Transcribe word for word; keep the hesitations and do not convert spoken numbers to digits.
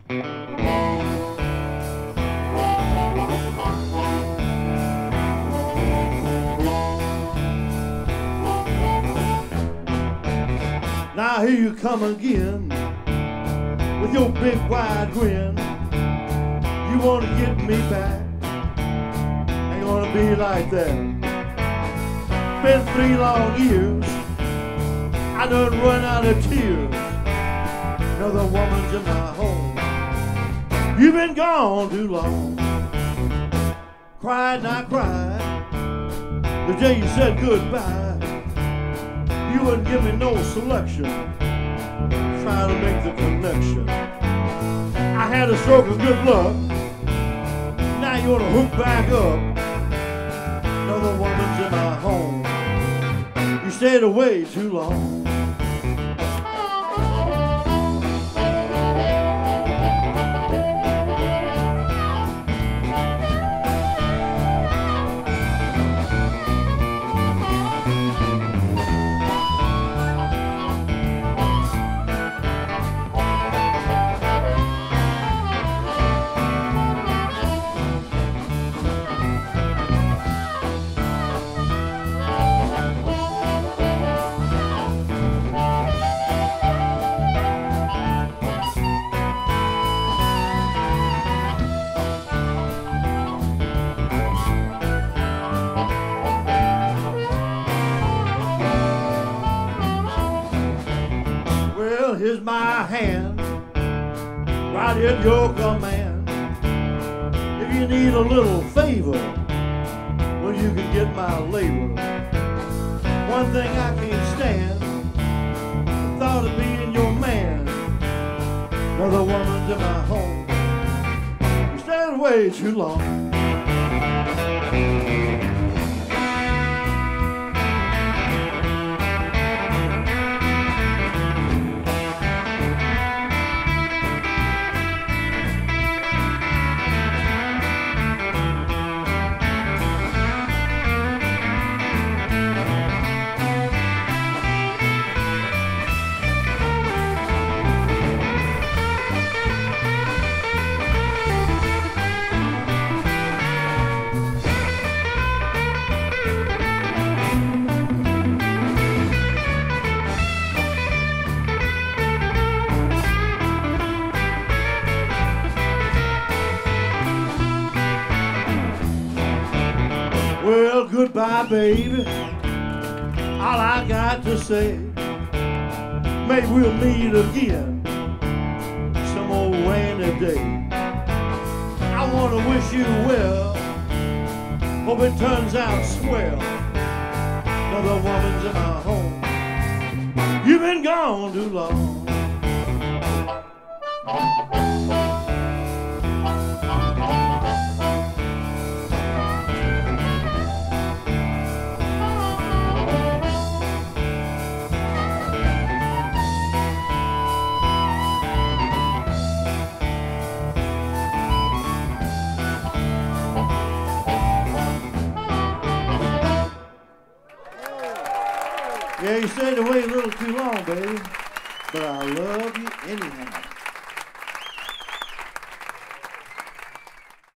Now here you come again with your big wide grin. You want to get me back, ain't gonna be like that. Been three long years, I done run out of tears. Another woman's in my home. You've been gone too long. Cried and I cried the day you said goodbye. You wouldn't give me no selection, trying to make the connection. I had a stroke of good luck, now you want to hook back up. Another woman's in my home. You stayed away too long. Here's my hand, right at your command. If you need a little favor, well, you can get my labor. One thing I can't stand, the thought of being your man. Another woman's in my home. You stayed away too long. Well, goodbye, baby, all I got to say. Maybe we'll meet again some old rainy day. I want to wish you well, hope it turns out swell. Another woman's in my home. You've been gone too long. Yeah, you stayed away a little too long, baby, but I love you anyhow.